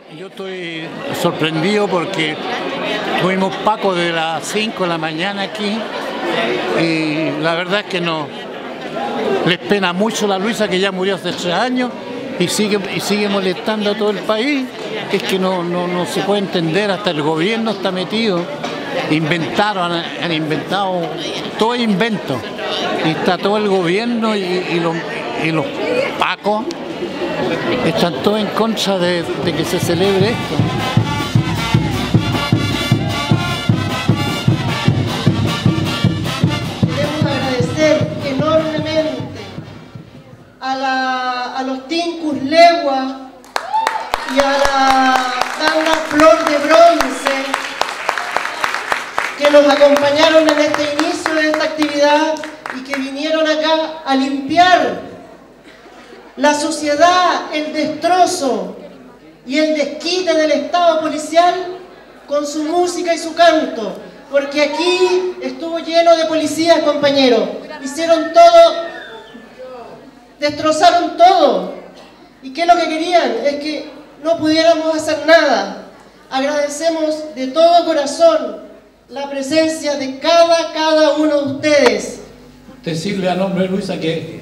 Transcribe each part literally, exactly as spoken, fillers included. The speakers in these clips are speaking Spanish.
Yo estoy sorprendido porque tuvimos Paco de las cinco de la mañana aquí y la verdad es que no les pena mucho la Luisa, que ya murió hace tres años y sigue, y sigue molestando a todo el país. Es que no, no, no se puede entender, hasta el gobierno está metido. Inventaron, han, han inventado todo invento y está todo el gobierno y, y, los, y los Pacos están todos en contra de, de que se celebre esto. Queremos agradecer enormemente a, la, a los Tincus Legua y a la banda Flor de Bronce que nos acompañaron en este inicio de esta actividad y que vinieron acá a limpiar la suciedad, el destrozo y el desquite del Estado policial con su música y su canto, porque aquí estuvo lleno de policías, compañeros. Hicieron todo, destrozaron todo. ¿Y qué es lo que querían? Es que no pudiéramos hacer nada. Agradecemos de todo corazón la presencia de cada, cada uno de ustedes. Decirle a nombre de Luisa que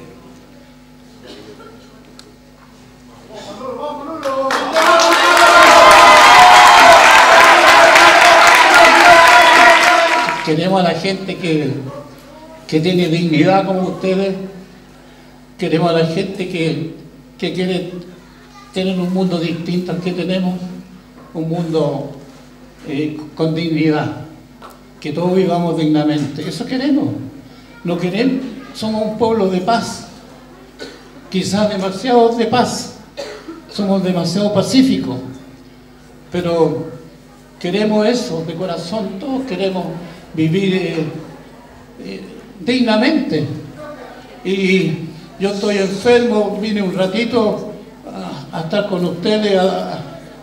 queremos a la gente que, que tiene dignidad como ustedes, queremos a la gente que, que quiere tener un mundo distinto al que tenemos, un mundo eh, con dignidad, que todos vivamos dignamente. Eso queremos, no queremos, somos un pueblo de paz, quizás demasiado de paz, somos demasiado pacíficos, pero queremos eso de corazón, todos queremos vivir eh, eh, dignamente. Y yo estoy enfermo, vine un ratito a, a estar con ustedes, a,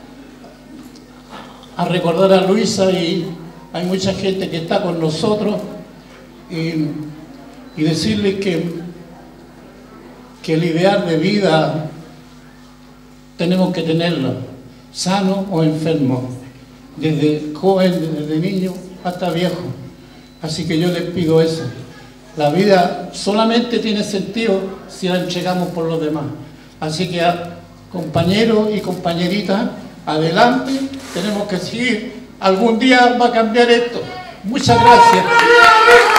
a recordar a Luisa, y hay mucha gente que está con nosotros, y, y decirles que, que el ideal de vida tenemos que tenerlo, sano o enfermo, desde joven, desde niño hasta viejo. Así que yo les pido eso. La vida solamente tiene sentido si la entregamos por los demás. Así que, compañeros y compañeritas, adelante, tenemos que seguir. Algún día va a cambiar esto. Muchas gracias.